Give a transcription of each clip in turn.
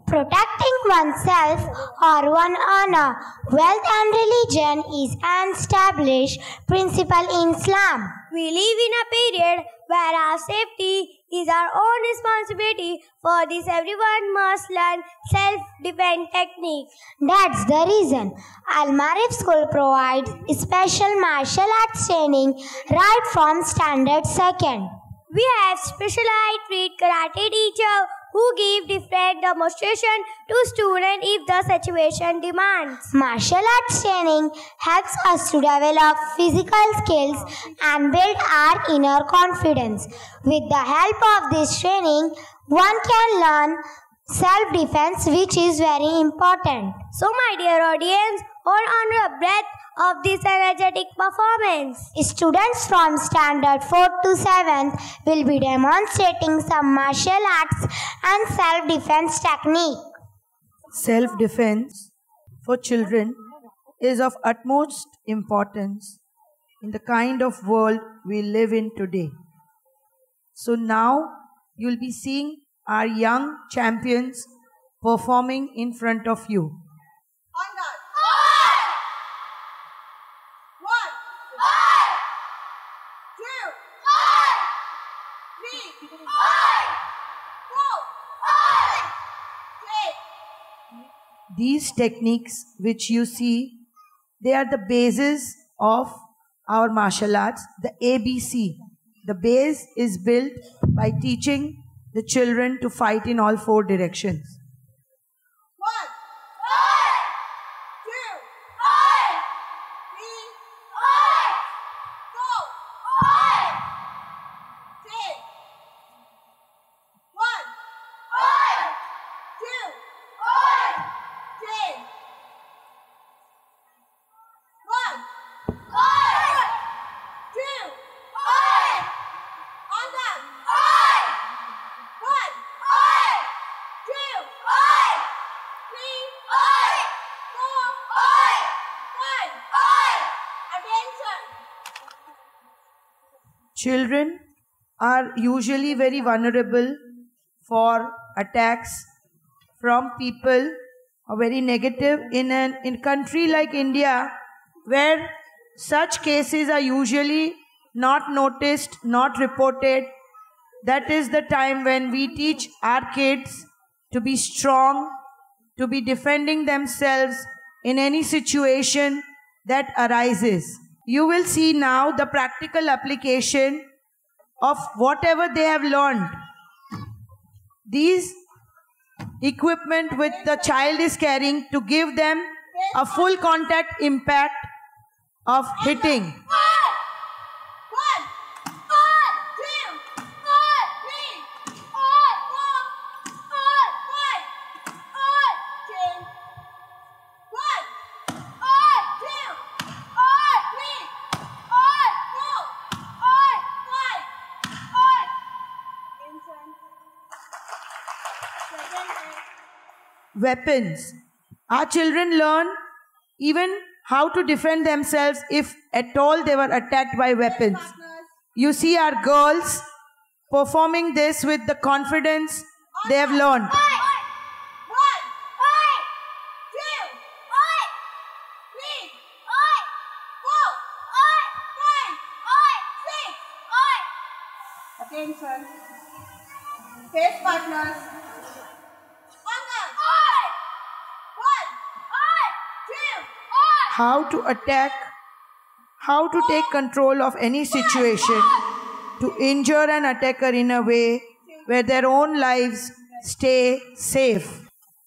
Protecting oneself or one honor, wealth and religion is an established principle in Islam. We live in a period where our safety is our own responsibility. For this, everyone must learn self-defense techniques. That's the reason Al-Marif School provides special martial arts training right from Standard 2nd. We have specialized trained karate teachers who give different demonstration to students if the situation demands. Martial arts training helps us to develop physical skills and build our inner confidence. With the help of this training, one can learn self-defense, which is very important. So, my dear audience, hold on to the breath of this energetic performance. Students from Standard 4th to 7th will be demonstrating some martial arts and self-defense technique. Self-defense for children is of utmost importance in the kind of world we live in today. So now you'll be seeing our young champions performing in front of you. These techniques which you see, they are the basis of our martial arts, the ABC. The base is built by teaching the children to fight in all four directions. Children are usually very vulnerable for attacks from people who are very negative in a country like India, where such cases are usually not noticed, not reported. That is the time when we teach our kids to be strong, to be defending themselves in any situation that arises. You will see now the practical application of whatever they have learned. These equipment which the child is carrying to give them a full contact impact of hitting. Weapons. Our children learn even how to defend themselves if at all they were attacked by weapons. You see our girls performing this with the confidence they have learned. Attention. Face partners. How to attack, how to take control of any situation, to injure an attacker in a way where their own lives stay safe.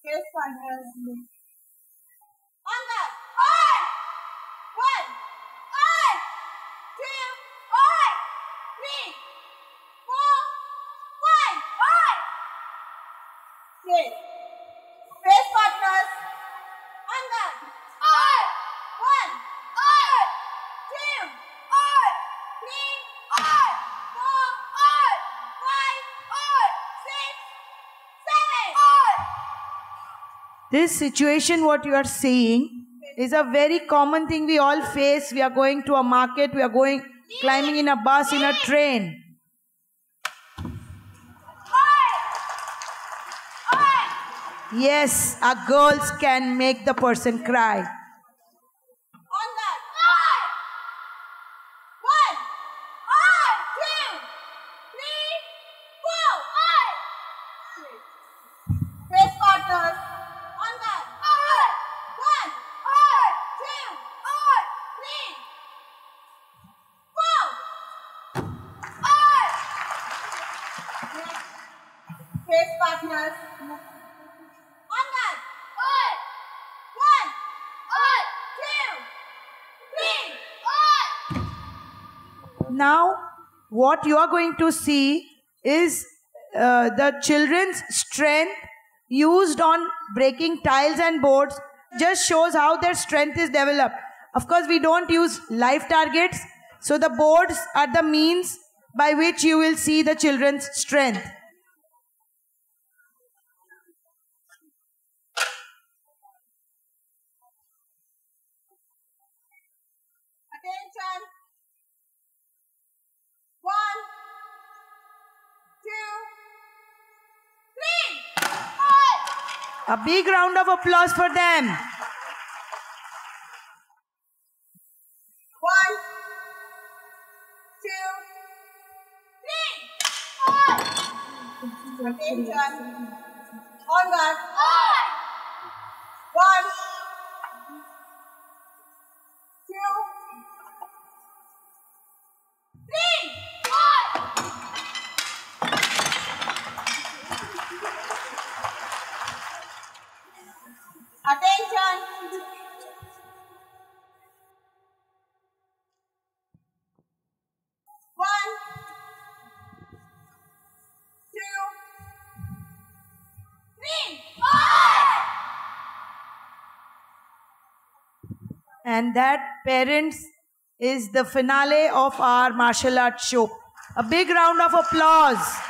This situation, what you are seeing, is a very common thing we all face. We are going to a market, we are climbing in a bus, in a train. Yes, our girls can make the person cry. On that. 1, 2, 3, 4. Face partners. On that. 1, 2, 3, 4. Face partners. On that. 1, 2, 3, 4. Now, what you are going to see is the children's strength used on breaking tiles and boards. Just shows how their strength is developed. Of course, we don't use live targets. So the boards are the means by which you will see the children's strength. Attention. 1, 2, 3. A big round of applause for them. 1, 2, 3. Attention. On guard. 1, 2, 3. Attention. 1, 2, 3. And that, parents, is the finale of our martial arts show. A big round of applause.